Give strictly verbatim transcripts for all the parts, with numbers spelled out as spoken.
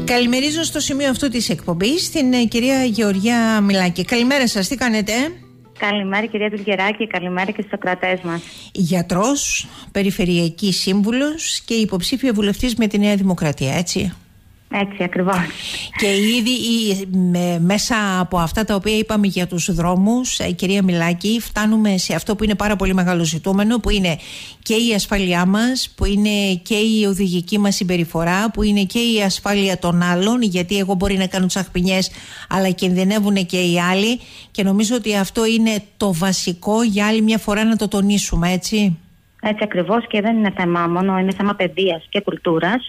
Καλημερίζω στο σημείο αυτού της εκπομπής την ε, κυρία Γεωργία Μιλάκη. Καλημέρα σας, τι κάνετε? Καλημέρα κυρία Τουλγεράκη, καλημέρα και στους ακροατές μας. Γιατρός, περιφερειακή σύμβουλος και υποψήφια βουλευτής με τη Νέα Δημοκρατία, έτσι? Έτσι ακριβώς. Και ήδη με, μέσα από αυτά τα οποία είπαμε για τους δρόμους, η κυρία Μιλάκη, φτάνουμε σε αυτό που είναι πάρα πολύ μεγάλο ζητούμενο, που είναι και η ασφάλειά μας, που είναι και η οδηγική μας συμπεριφορά, που είναι και η ασφάλεια των άλλων, γιατί εγώ μπορεί να κάνω τσαχπινιές αλλά κινδυνεύουν και οι άλλοι, και νομίζω ότι αυτό είναι το βασικό για άλλη μια φορά να το τονίσουμε, έτσι? Έτσι ακριβώς, και δεν είναι θέμα μόνο, είναι θέμα παιδείας και κουλτούρας.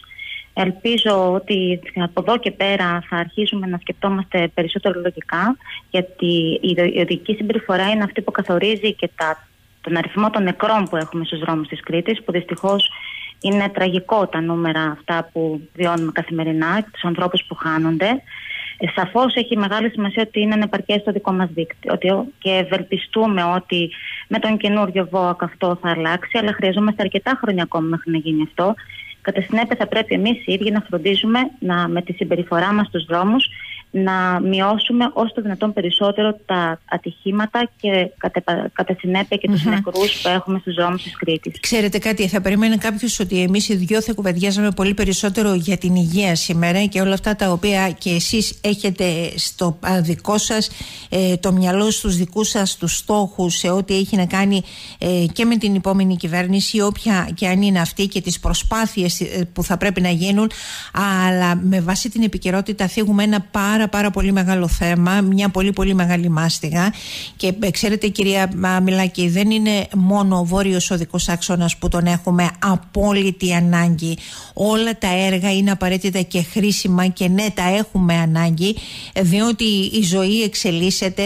Ελπίζω ότι από εδώ και πέρα θα αρχίσουμε να σκεφτόμαστε περισσότερο λογικά, γιατί η οδηγική συμπεριφορά είναι αυτή που καθορίζει και τα, τον αριθμό των νεκρών που έχουμε στους δρόμους της Κρήτης, που δυστυχώς είναι τραγικό τα νούμερα αυτά που βιώνουμε καθημερινά, τους ανθρώπους που χάνονται. Ε, σαφώς έχει μεγάλη σημασία ότι είναι ανεπαρκές το δικό μας δίκτυο και ευελπιστούμε ότι με τον καινούριο ΒΟΑΚ αυτό θα αλλάξει, αλλά χρειαζόμαστε αρκετά χρόνια ακόμα μέχρι να γίνει αυτό. Κατά συνέπεια, θα πρέπει εμείς οι ίδιοι να φροντίζουμε να, με τη συμπεριφορά μας στους δρόμους να μειώσουμε όσο το δυνατόν περισσότερο τα ατυχήματα και κατά, κατά συνέπεια και τους mm-hmm. νεκρούς που έχουμε στους δρόμους της Κρήτης. Ξέρετε κάτι, θα περίμενε κάποιος ότι εμείς οι δυο θα κουβεντιάζαμε πολύ περισσότερο για την υγεία σήμερα και όλα αυτά τα οποία και εσείς έχετε στο δικό σας ε, το μυαλό, στους δικούς σας τους στόχους, σε ό,τι έχει να κάνει ε, και με την επόμενη κυβέρνηση, όποια και αν είναι αυτή, και τις προσπάθειες που θα πρέπει να γίνουν, αλλά με βάση την επικαιρότητα θίγουμε ένα πάρα Πάρα, πάρα πολύ μεγάλο θέμα, μια πολύ πολύ μεγάλη μάστιγα. Και ξέρετε κυρία Μιλάκη, δεν είναι μόνο ο βόρειος οδικός άξονας που τον έχουμε απόλυτη ανάγκη. Όλα τα έργα είναι απαραίτητα και χρήσιμα, και ναι, τα έχουμε ανάγκη, διότι η ζωή εξελίσσεται,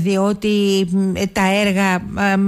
διότι τα έργα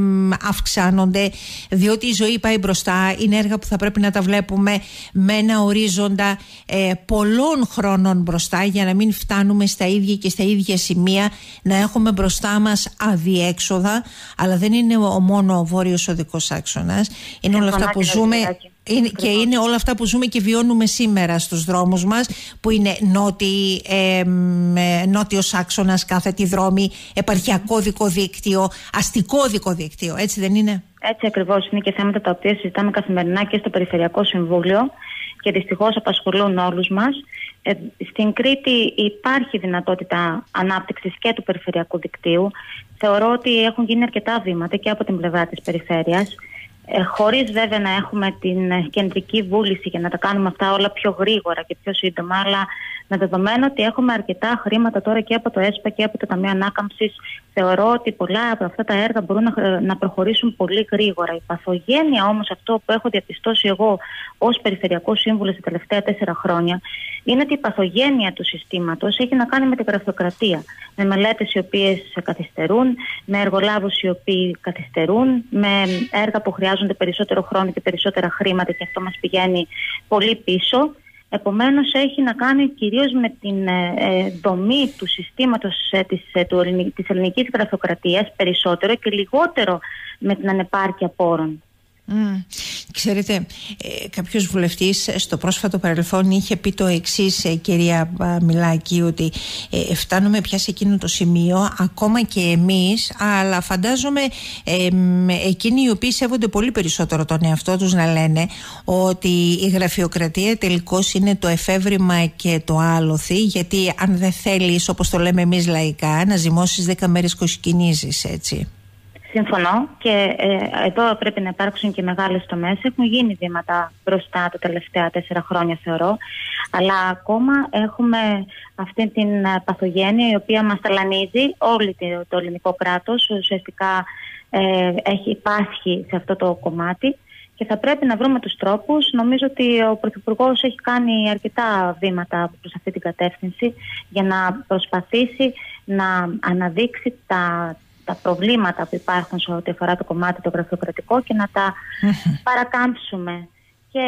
αυξάνονται, διότι η ζωή πάει μπροστά. Είναι έργα που θα πρέπει να τα βλέπουμε με ένα ορίζοντα ε, πολλών χρόνων μπροστά, για να μην φτάνουμε στα ίδια και στα ίδια σημεία, να έχουμε μπροστά μας αδιέξοδα. Αλλά δεν είναι ο μόνο ο βόρειος οδικός άξονας, είναι όλα αυτά που ζούμε, είναι, και είναι όλα αυτά που ζούμε και βιώνουμε σήμερα στους δρόμους μας, που είναι νότιοι, ε, ε, νότιος άξονας, κάθετη δρόμη, επαρχιακό οδικό δίκτυο, αστικό οδικό δίκτυο, έτσι δεν είναι? Έτσι ακριβώς, είναι και θέματα τα οποία συζητάμε καθημερινά και στο Περιφερειακό Συμβούλιο και δυστυχώς απασχολούν όλους μας. Ε, στην Κρήτη υπάρχει δυνατότητα ανάπτυξης και του περιφερειακού δικτύου. Θεωρώ ότι έχουν γίνει αρκετά βήματα και από την πλευρά της περιφέρειας, ε, χωρίς βέβαια να έχουμε την κεντρική βούληση για να τα κάνουμε αυτά όλα πιο γρήγορα και πιο σύντομα, αλλά με δεδομένο ότι έχουμε αρκετά χρήματα τώρα και από το ΕΣΠΑ και από το Ταμείο Ανάκαμψης, θεωρώ ότι πολλά από αυτά τα έργα μπορούν να, να προχωρήσουν πολύ γρήγορα. Η παθογένεια όμως, αυτό που έχω διαπιστώσει εγώ ως Περιφερειακό Σύμβουλο τα τελευταία τέσσερα χρόνια, είναι ότι η παθογένεια του συστήματος έχει να κάνει με την γραφειοκρατία. Με μελέτες οι οποίες καθυστερούν, με εργολάβους οι οποίοι καθυστερούν, με έργα που χρειάζονται περισσότερο χρόνο και περισσότερα χρήματα, και αυτό μας πηγαίνει πολύ πίσω. Επομένως, έχει να κάνει κυρίως με την ε, δομή του συστήματος ε, της, ε, του, της ελληνικής γραφειοκρατίας περισσότερο, και λιγότερο με την ανεπάρκεια πόρων. Mm. Ξέρετε, ε, κάποιος βουλευτής στο πρόσφατο παρελθόν είχε πει το εξής, ε, κυρία Μιλάκη, ότι ε, φτάνουμε πια σε εκείνο το σημείο, ακόμα και εμείς, αλλά φαντάζομαι ε, εκείνοι οι οποίοι σέβονται πολύ περισσότερο τον εαυτό τους, να λένε ότι η γραφειοκρατία τελικώς είναι το εφεύρημα και το άλοθη, γιατί αν δεν θέλεις, όπως το λέμε εμείς λαϊκά, να ζυμώσεις δέκα μέρες κοσκινίζεις, έτσι. Συμφωνώ, και ε, εδώ πρέπει να υπάρξουν και μεγάλες τομές. Έχουν γίνει βήματα μπροστά τα τελευταία τέσσερα χρόνια, θεωρώ, αλλά ακόμα έχουμε αυτή την παθογένεια η οποία μας ταλανίζει όλη το ελληνικό κράτος. Ουσιαστικά ε, έχει υπάσχει σε αυτό το κομμάτι και θα πρέπει να βρούμε τους τρόπους. Νομίζω ότι ο Πρωθυπουργός έχει κάνει αρκετά βήματα προς αυτή την κατεύθυνση για να προσπαθήσει να αναδείξει τα τα προβλήματα που υπάρχουν σε ό,τι αφορά το κομμάτι το γραφειοκρατικό και να τα παρακάμψουμε. Και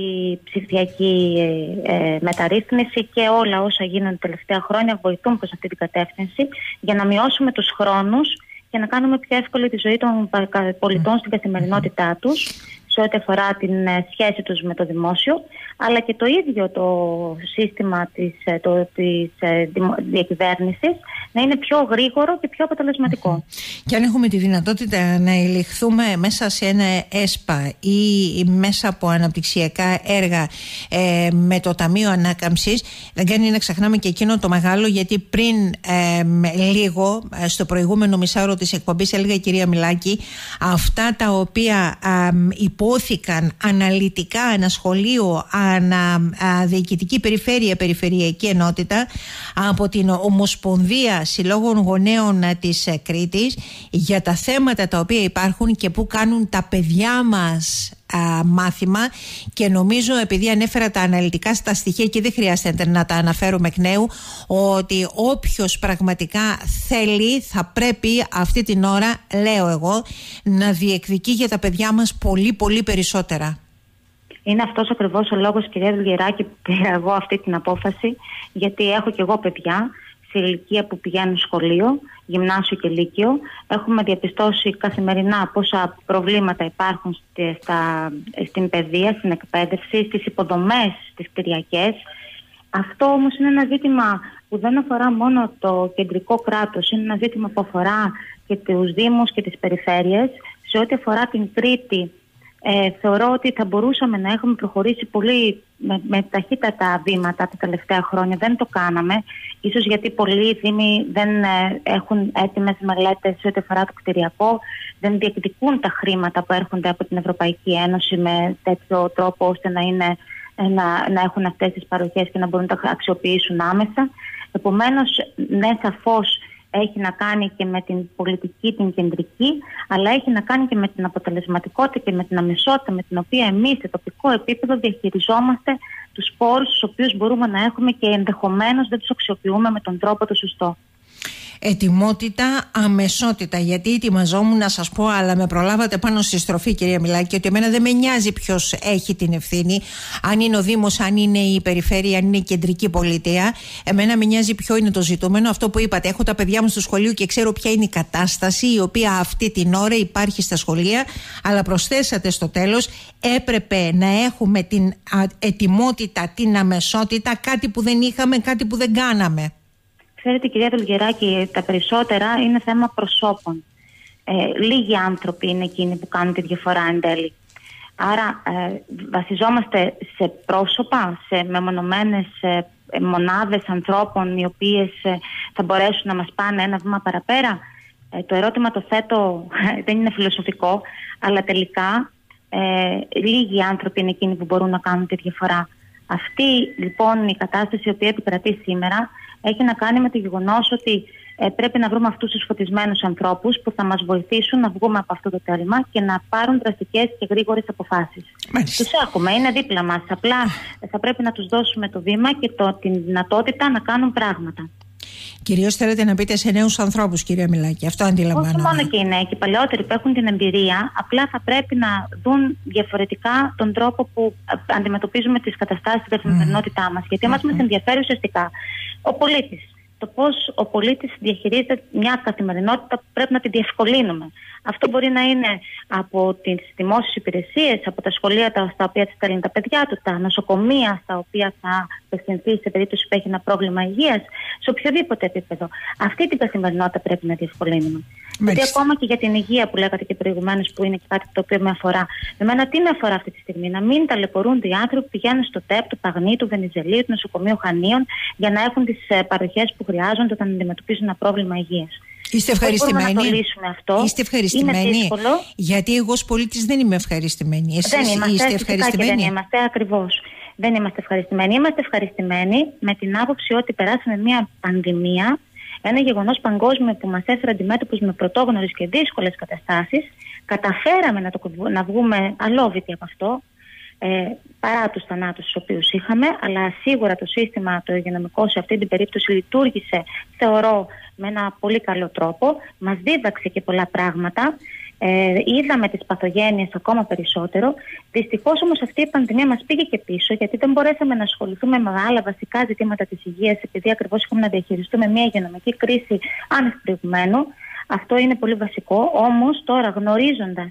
η ψηφιακή ε, μεταρρύθμιση και όλα όσα γίνονται τα τελευταία χρόνια βοηθούν προς αυτή την κατεύθυνση, για να μειώσουμε τους χρόνους και να κάνουμε πιο εύκολη τη ζωή των πολιτών στην καθημερινότητά τους. σε ό,τι αφορά την σχέση τους με το δημόσιο, αλλά και το ίδιο το σύστημα της, το, της διακυβέρνησης να είναι πιο γρήγορο και πιο αποτελεσματικό. Mm-hmm. Και αν έχουμε τη δυνατότητα να ελιχθούμε μέσα σε ένα ΕΣΠΑ ή μέσα από αναπτυξιακά έργα ε, με το Ταμείο Ανάκαμψης, δεν κάνει να ξεχνάμε και εκείνο το μεγάλο, γιατί πριν ε, λίγο στο προηγούμενο μισάωρο της εκπομπής έλεγα η κυρία Μιλάκη, αυτά τα οποία ε, υπόθηκαν αναλυτικά, ανασχολείο, αναδιοικητική περιφέρεια, περιφερειακή ενότητα από την Ομοσπονδία Συλλόγων Γονέων της Κρήτης για τα θέματα τα οποία υπάρχουν και που κάνουν τα παιδιά μας α, μάθημα, και νομίζω, επειδή ανέφερα τα αναλυτικά στα στοιχεία και δεν χρειάζεται να τα αναφέρουμε εκ νέου, ότι όποιος πραγματικά θέλει θα πρέπει αυτή την ώρα, λέω εγώ, να διεκδικεί για τα παιδιά μας πολύ πολύ περισσότερα. Είναι αυτός ακριβώς ο λόγος, κυρία Δουλγεράκη, που πήρα εγώ αυτή την απόφαση, γιατί έχω και εγώ παιδιά σε ηλικία που πηγαίνουν σχολείο, γυμνάσιο και λύκειο. Έχουμε διαπιστώσει καθημερινά πόσα προβλήματα υπάρχουν στη, στα, στην παιδεία, στην εκπαίδευση, στις υποδομές, στις κτηριακές. Αυτό όμως είναι ένα ζήτημα που δεν αφορά μόνο το κεντρικό κράτος, είναι ένα ζήτημα που αφορά και τους δήμους και τις περιφέρειες. Σε ό,τι αφορά την Κρήτη, Ε, θεωρώ ότι θα μπορούσαμε να έχουμε προχωρήσει πολύ με, με ταχύτατα βήματα τα τελευταία χρόνια. Δεν το κάναμε, ίσως γιατί πολλοί δήμοι δεν ε, έχουν έτοιμες μελέτες σε ό,τι αφορά το κτηριακό, δεν διεκδικούν τα χρήματα που έρχονται από την Ευρωπαϊκή Ένωση με τέτοιο τρόπο ώστε να, είναι, να, να έχουν αυτές τις παροχές και να μπορούν να τα αξιοποιήσουν άμεσα. Επομένως, ναι, σαφώς έχει να κάνει και με την πολιτική, την κεντρική, αλλά έχει να κάνει και με την αποτελεσματικότητα και με την αμεσότητα με την οποία εμείς σε τοπικό επίπεδο διαχειριζόμαστε τους πόρους τους οποίους μπορούμε να έχουμε και ενδεχομένως δεν τους αξιοποιούμε με τον τρόπο το σωστό. Ετοιμότητα, αμεσότητα. Γιατί ετοιμαζόμουν να σας πω, αλλά με προλάβατε πάνω στη στροφή, κυρία Μιλάκη, ότι εμένα δεν με νοιάζει ποιος έχει την ευθύνη. Αν είναι ο Δήμος, αν είναι η περιφέρεια, αν είναι η κεντρική πολιτεία. Εμένα με νοιάζει ποιο είναι το ζητούμενο. Αυτό που είπατε, έχω τα παιδιά μου στο σχολείο και ξέρω ποια είναι η κατάσταση η οποία αυτή την ώρα υπάρχει στα σχολεία. Αλλά προσθέσατε στο τέλος, έπρεπε να έχουμε την ετοιμότητα, την αμεσότητα, κάτι που δεν είχαμε, κάτι που δεν κάναμε. Ξέρετε, κυρία Δουλγεράκη, τα περισσότερα είναι θέμα προσώπων. Ε, λίγοι άνθρωποι είναι εκείνοι που κάνουν τη διαφορά εν τέλει. Άρα ε, βασιζόμαστε σε πρόσωπα, σε μεμονωμένες ε, μονάδες ανθρώπων οι οποίες ε, θα μπορέσουν να μας πάνε ένα βήμα παραπέρα. Ε, το ερώτημα το θέτω, δεν είναι φιλοσοφικό, αλλά τελικά ε, λίγοι άνθρωποι είναι εκείνοι που μπορούν να κάνουν τη διαφορά. Αυτή λοιπόν η κατάσταση η οποία επικρατεί σήμερα έχει να κάνει με το γεγονός ότι ε, πρέπει να βρούμε αυτούς τους φωτισμένους ανθρώπους που θα μας βοηθήσουν να βγούμε από αυτό το τέλμα και να πάρουν δραστικές και γρήγορες αποφάσεις. Μάλιστα. Τους έχουμε, είναι δίπλα μας. Απλά θα πρέπει να τους δώσουμε το βήμα και το, την δυνατότητα να κάνουν πράγματα. Κυρίως θέλετε να πείτε σε νέους ανθρώπους, κυρία Μιλάκη, αυτό αντιλαμβάνομαι. Όχι μόνο και οι νέοι, και οι παλαιότεροι που έχουν την εμπειρία, απλά θα πρέπει να δουν διαφορετικά τον τρόπο που αντιμετωπίζουμε τις καταστάσεις στην καθημερινότητά μας. Γιατί εμάς mm-hmm. μας ενδιαφέρει ουσιαστικά ο πολίτης. Το πώς ο πολίτης διαχειρίζεται μια καθημερινότητα που πρέπει να τη διευκολύνουμε. Αυτό μπορεί να είναι από τις δημόσιες υπηρεσίες, από τα σχολεία στα οποία θα στέλνουν τα παιδιά του, τα νοσοκομεία στα οποία θα απευθυνθεί σε περίπτωση που έχει ένα πρόβλημα υγείας, σε οποιοδήποτε επίπεδο. Αυτή την καθημερινότητα πρέπει να διευκολύνουμε. Γιατί ακόμα και για την υγεία που λέγατε και προηγουμένως, που είναι και κάτι το οποίο με αφορά. Εμένα τι με αφορά αυτή τη στιγμή, να μην ταλαιπωρούνται οι άνθρωποι που πηγαίνουν στο ΤΕΠ, του Παγνί, του Βενιζελίου, του νοσοκομείου Χανίων για να έχουν τις παροχές που χρειάζονται όταν αντιμετωπίζουν ένα πρόβλημα υγείας. Είστε ευχαριστημένοι? Να το λύσουμε αυτό. Είστε ευχαριστημένοι? Γιατί εγώ ως πολίτης δεν είμαι ευχαριστημένη. Εσείς δεν είμαστε, είστε ευχαριστημένοι? Δεν είμαστε, ακριβώς. Δεν είμαστε ευχαριστημένοι. Είμαστε ευχαριστημένοι με την άποψη ότι περάσαμε μια πανδημία, ένα γεγονός παγκόσμιο που μας έφερε αντιμέτωπους με πρωτόγνωρες και δύσκολες καταστάσεις. Καταφέραμε να, το, να βγούμε αλόβητοι από αυτό, ε, παρά τους θανάτους τους οποίους είχαμε, αλλά σίγουρα το σύστημα το υγειονομικό σε αυτή την περίπτωση λειτουργήσε, θεωρώ, με ένα πολύ καλό τρόπο. Μας δίδαξε και πολλά πράγματα. Ε, είδαμε τις παθογένειες ακόμα περισσότερο. Δυστυχώς όμως αυτή η πανδημία μας πήγε και πίσω, γιατί δεν μπορέσαμε να ασχοληθούμε με άλλα βασικά ζητήματα της υγείας, επειδή ακριβώς είχαμε να διαχειριστούμε μια υγειονομική κρίση άνευ προηγουμένου. Αυτό είναι πολύ βασικό. Όμως τώρα, γνωρίζοντας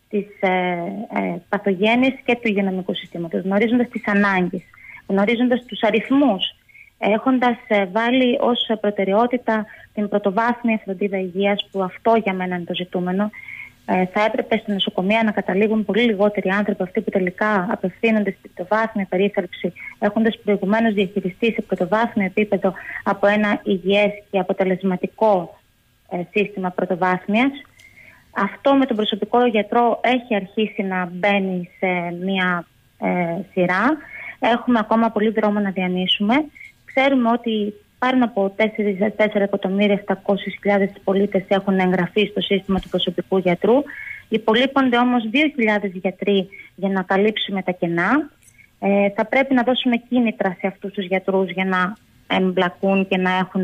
τις ε, ε, παθογένειες και του υγειονομικού συστήματος, γνωρίζοντας τις ανάγκες, γνωρίζοντας τους αριθμούς, έχοντας ε, βάλει ως προτεραιότητα την πρωτοβάθμια φροντίδα υγείας, που αυτό για μένα είναι το ζητούμενο. Ε, θα έπρεπε στην νοσοκομεία να καταλήγουν πολύ λιγότεροι άνθρωποι, αυτοί που τελικά απευθύνονται στην πρωτοβάθμια περίθαλψη, έχοντας προηγουμένως διαχειριστεί σε πρωτοβάθμιο επίπεδο από ένα υγιές και αποτελεσματικό ε, σύστημα πρωτοβάθμιας. Αυτό με τον προσωπικό γιατρό έχει αρχίσει να μπαίνει σε μια ε, σειρά. Έχουμε ακόμα πολύ δρόμο να διανύσουμε. Ξέρουμε ότι πάνω από τέσσερα εκατομμύρια επτακόσιες χιλιάδες πολίτες έχουν εγγραφεί στο σύστημα του προσωπικού γιατρού. Υπολείπονται όμως δύο χιλιάδες γιατροί για να καλύψουμε τα κενά. Ε, θα πρέπει να δώσουμε κίνητρα σε αυτούς τους γιατρούς για να εμπλακούν και να έχουν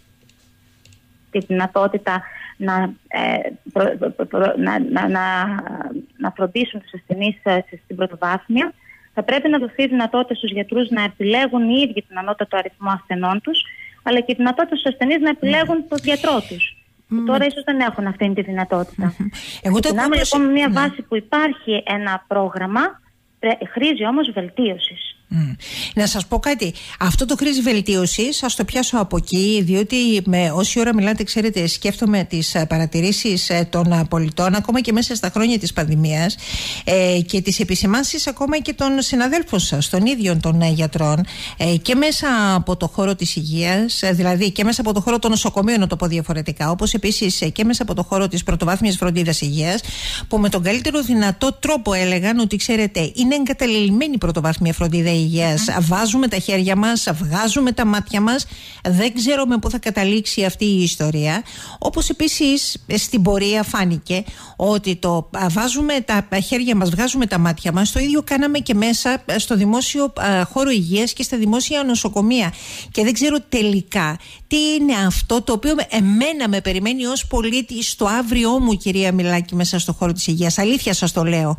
τη δυνατότητα να, ε, προ, προ, προ, να, να, να, να φροντίσουν τους ασθενείς στην πρωτοβάθμια. Θα πρέπει να δοθεί δυνατότητα στους γιατρούς να επιλέγουν οι ίδιοι τον ανώτατο αριθμό ασθενών τους, αλλά και η δυνατότητα στους ασθενείς να επιλέγουν mm. τον γιατρό τους. Mm. Τώρα ίσως δεν έχουν αυτή τη δυνατότητα. Mm-hmm. Εγώ το Ξεκινάμε λοιπόν με μια ναι. βάση που υπάρχει ένα πρόγραμμα, χρήζει όμως βελτίωσης. Mm. Να σας πω κάτι, αυτό το χρήση βελτίωση, ας το πιάσω από εκεί, διότι με όση ώρα μιλάτε, ξέρετε, σκέφτομαι τις παρατηρήσεις των πολιτών ακόμα και μέσα στα χρόνια της πανδημίας ε, και τις επισημάνσεις ακόμα και των συναδέλφων σας, των ίδιων των γιατρών, ε, και μέσα από το χώρο της υγείας, δηλαδή και μέσα από το χώρο των νοσοκομείων, να το πω διαφορετικά, όπως επίσης και μέσα από το χώρο της πρωτοβάθμιας φροντίδας υγείας, που με τον καλύτερο δυνατό τρόπο έλεγαν ότι, ξέρετε, είναι εγκαταλελειμμένη η πρωτοβάθμια φροντίδα υγείας. Mm. Βάζουμε τα χέρια μας, βγάζουμε τα μάτια μας, δεν ξέρουμε πού θα καταλήξει αυτή η ιστορία. Όπως επίσης στην πορεία φάνηκε ότι το βάζουμε τα χέρια μας, βγάζουμε τα μάτια μας, το ίδιο κάναμε και μέσα στο δημόσιο χώρο υγείας και στα δημόσια νοσοκομεία. Και δεν ξέρω τελικά τι είναι αυτό το οποίο εμένα με περιμένει ως πολίτη στο αύριό μου, κυρία Μιλάκη, μέσα στο χώρο της υγείας. Αλήθεια σας το λέω.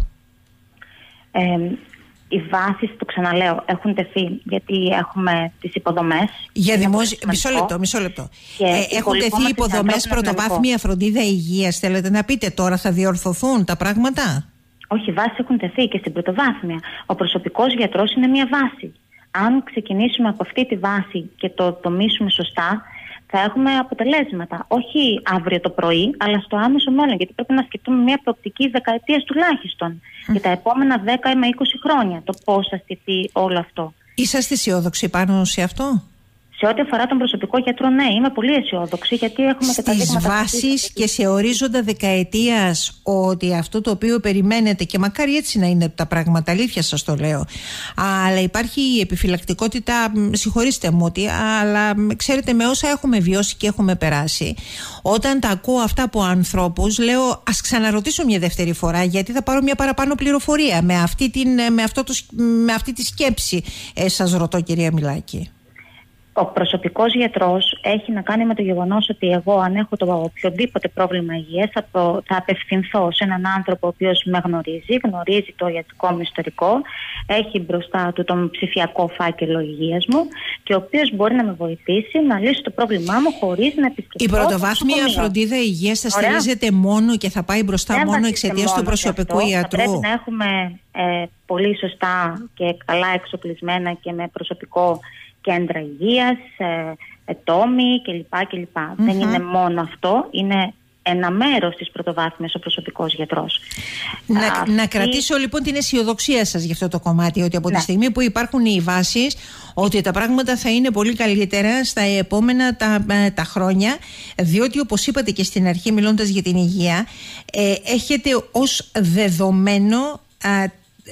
Ε, οι βάσεις, το ξαναλέω, έχουν τεθεί γιατί έχουμε τις υποδομές. Για δημόσιο... Μισό λεπτό, μισό λεπτό. Ε, έχουν τεθεί υποδομές, πρωτοβάθμια φροντίδα υγείας. Θέλετε να πείτε τώρα θα διορθωθούν τα πράγματα? Όχι, οι βάσεις έχουν τεθεί και στην πρωτοβάθμια. Ο προσωπικός γιατρός είναι μια βάση. Αν ξεκινήσουμε από αυτή τη βάση και το τομίσουμε σωστά, θα έχουμε αποτελέσματα. Όχι αύριο το πρωί, αλλά στο άμεσο μέλλον. Γιατί πρέπει να σκεφτούμε μια προοπτική δεκαετίας τουλάχιστον. Mm. Για τα επόμενα δέκα με είκοσι χρόνια. Το πώς θα στηθεί όλο αυτό. Είσαστε αισιόδοξοι πάνω σε αυτό? Σε ό,τι αφορά τον προσωπικό γιατρό, ναι, είμαι πολύ αισιόδοξη, γιατί έχουμε και τα δείγματα. Στις βάσεις και σε ορίζοντα δεκαετίας, ότι αυτό το οποίο περιμένετε, και μακάρι έτσι να είναι τα πράγματα, αλήθεια σας το λέω, αλλά υπάρχει η επιφυλακτικότητα, συγχωρήστε μου ότι, αλλά ξέρετε, με όσα έχουμε βιώσει και έχουμε περάσει, όταν τα ακούω αυτά από ανθρώπους, λέω ας ξαναρωτήσω μια δεύτερη φορά, γιατί θα πάρω μια παραπάνω πληροφορία με αυτή, την, με αυτό το, με αυτή τη σκέψη. Ε, σας ρωτώ, κυρία Μιλάκη. Ο προσωπικός γιατρός έχει να κάνει με το γεγονός ότι εγώ, αν έχω το οποιοδήποτε πρόβλημα υγείας, θα, το, θα απευθυνθώ σε έναν άνθρωπο ο οποίος με γνωρίζει, γνωρίζει το ιατρικό μου ιστορικό, έχει μπροστά του τον ψηφιακό φάκελο υγείας μου και ο οποίος μπορεί να με βοηθήσει να λύσει το πρόβλημά μου χωρίς να επισκεφτώ. Η πρωτοβάθμια φροντίδα υγείας θα στηρίζεται μόνο και θα πάει μπροστά Δεν μόνο εξαιτίας του προσωπικού αυτό. ιατρού. Θα πρέπει να έχουμε ε, πολύ σωστά και καλά εξοπλισμένα και με προσωπικό κέντρα υγείας, ε, τόμοι κλπ. κλπ. Mm-hmm. Δεν είναι μόνο αυτό, είναι ένα μέρος της πρωτοβάθμιας ο προσωπικός γιατρός. Να, Αυτή... να κρατήσω λοιπόν την αισιοδοξία σας για αυτό το κομμάτι, ότι από ναι. τη στιγμή που υπάρχουν οι βάσεις, ότι τα πράγματα θα είναι πολύ καλύτερα στα επόμενα τα, τα χρόνια, διότι όπως είπατε και στην αρχή μιλώντας για την υγεία, ε, έχετε ως δεδομένο ε,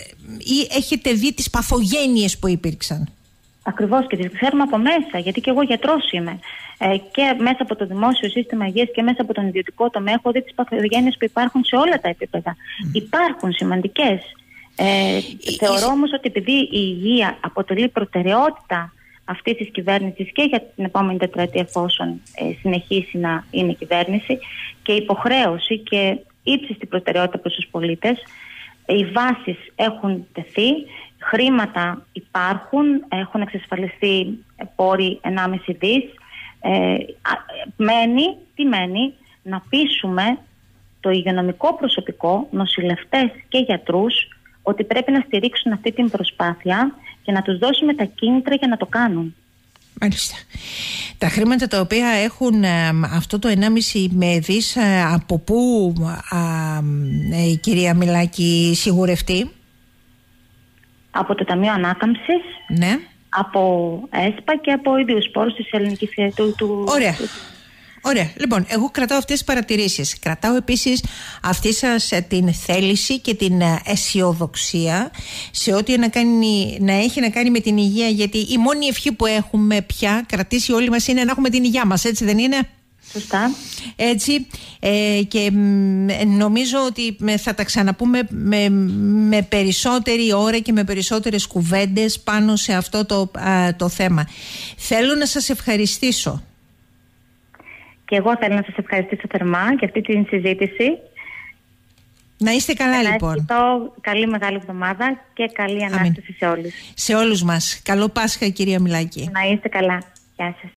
ή έχετε δει τις παθογένειες που υπήρξαν. Ακριβώς, και τις ξέρουμε από μέσα, γιατί και εγώ γιατρός είμαι. Ε, και μέσα από το δημόσιο σύστημα υγείας και μέσα από τον ιδιωτικό τομέα έχω δει τις παθογένειες που υπάρχουν σε όλα τα επίπεδα. Mm. Υπάρχουν σημαντικές. Ε, θεωρώ όμως ότι επειδή η υγεία αποτελεί προτεραιότητα αυτής της κυβέρνησης και για την επόμενη τετραετία, εφόσον ε, συνεχίσει να είναι κυβέρνηση, και υποχρέωση και ύψιστη προτεραιότητα προς τους πολίτες, οι βάσεις έχουν τεθεί. Χρήματα υπάρχουν, έχουν εξασφαλιστεί πόροι ενάμιση δις. Ε, μένει, τι μένει, να πείσουμε το υγειονομικό προσωπικό, νοσηλευτές και γιατρούς, ότι πρέπει να στηρίξουν αυτή την προσπάθεια και να τους δώσουμε τα κίνητρα για να το κάνουν. Μάλιστα. Τα χρήματα τα οποία έχουν ε, αυτό το ενάμιση με δις, ε, από πού ε, η κυρία Μιλάκη σιγουρευτεί? Από το Ταμείο Ανάκαμψης, ναι. από ΕΣΠΑ και από ίδιους πόρους της ελληνικής του, του... Ωραία. Ωραία. Λοιπόν, εγώ κρατάω αυτές τις παρατηρήσεις. Κρατάω επίσης αυτή σας την θέληση και την αισιοδοξία σε ό,τι να, κάνει, να έχει να κάνει με την υγεία, γιατί η μόνη ευχή που έχουμε πια κρατήσει όλοι μας είναι να έχουμε την υγεία μας, έτσι δεν είναι? Σωστά. Έτσι, ε, και ε, νομίζω ότι θα τα ξαναπούμε με, με περισσότερη ώρα και με περισσότερες κουβέντες πάνω σε αυτό το, α, το θέμα. Θέλω να σας ευχαριστήσω. Και εγώ θέλω να σας ευχαριστήσω θερμά για αυτή την συζήτηση. Να είστε καλά, να λοιπόν. ευχηθώ καλή μεγάλη εβδομάδα και καλή Ανάσταση σε όλους. Σε όλους μας. Καλό Πάσχα, κυρία Μιλάκη. Να είστε καλά. Γεια σας.